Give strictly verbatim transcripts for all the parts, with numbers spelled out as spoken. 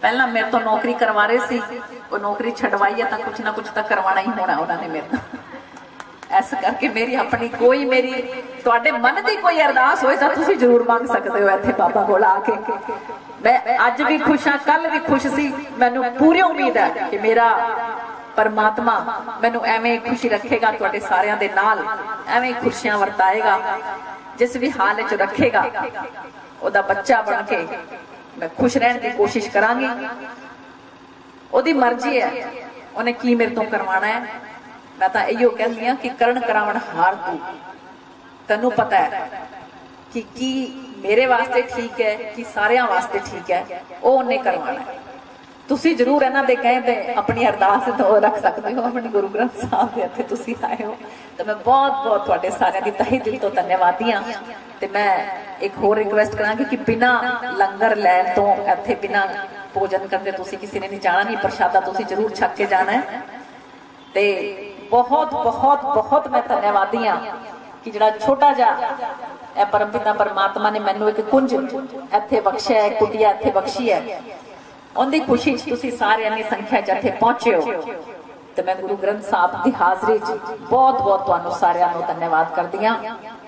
पहला मेरे तो नौकरी करवा रहे सी, वो नौकरी छड़वाई है तो कुछ ना कुछ तो करवाना ही होना उन्होंने मेरे तो। इस करके मेरी अपनी कोई मेरी तुहाडे मन की कोई अरदास होए तो तुसीं जरूर मंग सकते हो इत्थे बाबा कोल आके। मैं अज भी खुश हाँ, कल भी खुश सी। मैनूं पूरी उम्मीद है कि मेरा परमात्मा मैनूं एवें खुशी रखेगा, तुहाडे सारियां दे नाल एवें खुशियां वरताएगा, जिस भी हाल च रखेगा ओदा बच्चा बन के मैं खुश रहने की कोशिश करांगी। ओदी मर्जी है उन्हें की मेरे तो करवाना है। मैं तो इहो कहनी हाँ कि करण करावण हार तू, तैनू पता है कि की मेरे वास्ते ठीक है कि सारियां वास्ते ठीक है, वो उन्हें करवाना है। तुसी जरूर इन्हां दे कहते अपनी अरदास तो रख सकते हो, अपने गुरु ग्रंथ साहब दे इत्थे तुसी आए हो तो मैं बहुत बहुत तुहाडे सारियां दी तहे दिल तो धन्यवादी हाँ। ते मैं एक होर रिक्वेस्ट करांगी कि बिना लंगर लैन तो इत्थे बिना भोजन करते तुसी किसी ने नहीं जाना, नहीं प्रशादा तुसी जरूर छक के जाना है। ते बहुत बहुत बहुत मैं धन्यवादी हाँ कि जिहड़ा छोटा जिहा परमपिता परमात्मा ने मैनू एक कुंज इत्थे बख्शिया है, कुटिया इत्थे बख्शी है, उनकी खुशी तुसी सारे इन्नी संख्या इत्थे पहुंचे हो। तो मैं गुरु ग्रंथ साहब की हाजरी च बहुत बहुत तुहानू सारियां नू धन्यवाद करदी हां।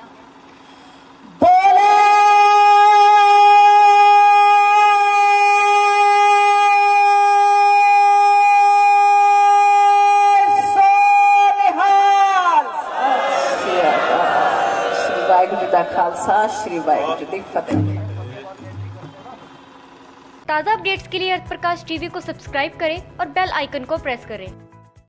श्री वाहिगुरू जी का खालसा, श्री वाहिगुरू जी की फतेह। ताज़ा अपडेट्स के लिए अर्थ प्रकाश टीवी को सब्सक्राइब करें और बेल आइकन को प्रेस करें।